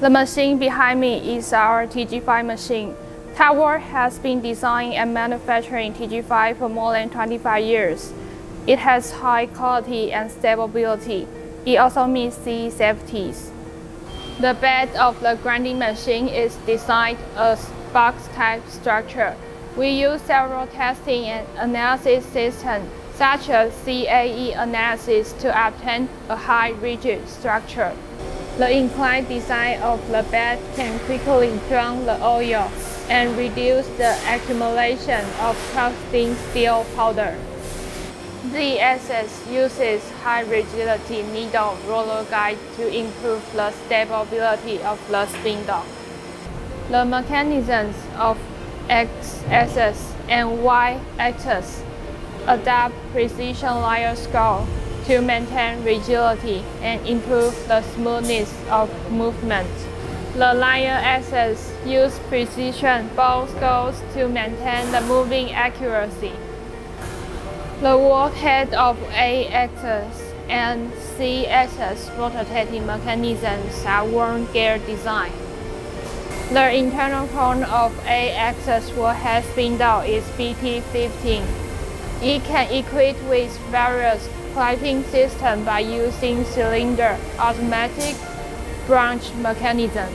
The machine behind me is our TG-5 machine. TOPWORK has been designing and manufacturing TG-5 for more than 25 years. It has high quality and stability. It also meets the safeties. The bed of the grinding machine is designed as box-type structure. We use several testing and analysis systems, such as CAE analysis, to obtain a high rigid structure. The inclined design of the bed can quickly drain the oil and reduce the accumulation of casting steel powder. The SS uses high rigidity needle roller guide to improve the stability of the spindle. The mechanisms of X-axis and Y-axis adapt precision layer score to maintain rigidity and improve the smoothness of movement. The layer axis uses precision ball scores to maintain the moving accuracy. The workhead of A-axis and C-axis rotating mechanisms are worn gear design. The internal cone of A-axis workhead spindle is BT15. It can equip with various clipping system by using cylinder automatic branch mechanism.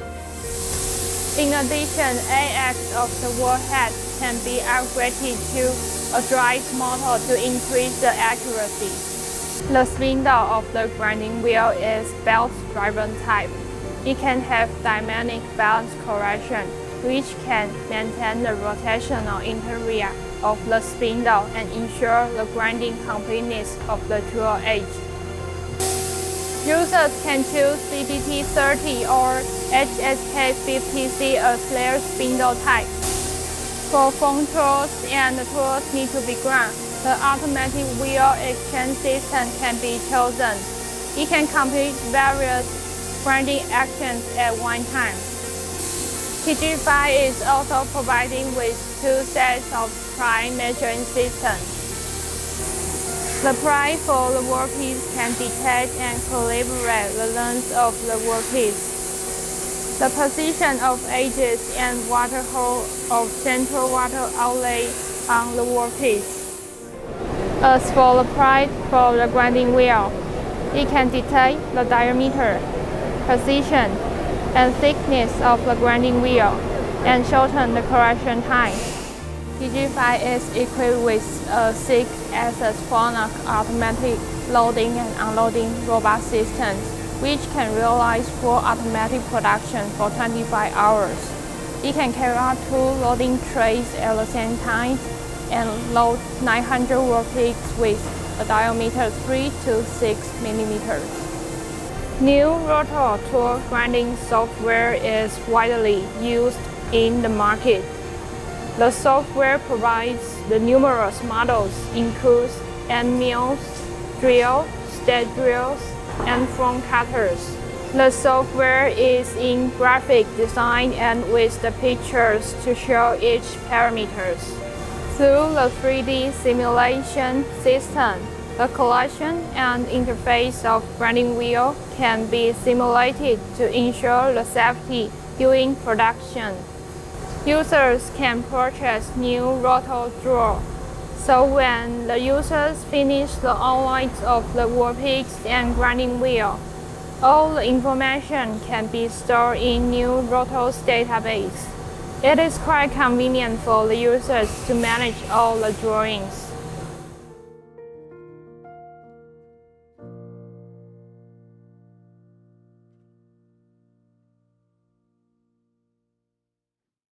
In addition, A-axis of the workhead can be upgraded to a drive motor to increase the accuracy. The spindle of the grinding wheel is belt-driven type. It can have dynamic balance correction, which can maintain the rotational interior of the spindle and ensure the grinding completeness of the tool edge. Users can choose CDT30 or HSK50C as their spindle type. For phone tools and the tools need to be ground, the automatic wheel exchange system can be chosen. It can complete various grinding actions at one time. TG-5 is also providing with 2 sets of pry measuring systems. The pry for the workpiece can detect and calibrate the length of the workpiece, the position of edges and water hole of central water outlet on the workpiece. As for the pry for the grinding wheel, it can detect the diameter, position, and thickness of the grinding wheel and shorten the correction time. TG-5 is equipped with a 6-axis full-knock automatic loading and unloading robot system, which can realize full automatic production for 25 hours. It can carry out 2 loading trays at the same time and load 900 workpieces with a diameter 3 to 6 millimeters. Numrotoplus grinding software is widely used in the market. The software provides the numerous models, includes end mills, drill, stud drills, and front cutters. The software is in graphic design and with the pictures to show each parameters. Through the 3D simulation system, the collection and interface of grinding wheel can be simulated to ensure the safety during production. Users can purchase new rotor drill, so when the users finish the outlines of the workpiece and grinding wheel, all the information can be stored in Numrotoplus database. It is quite convenient for the users to manage all the drawings.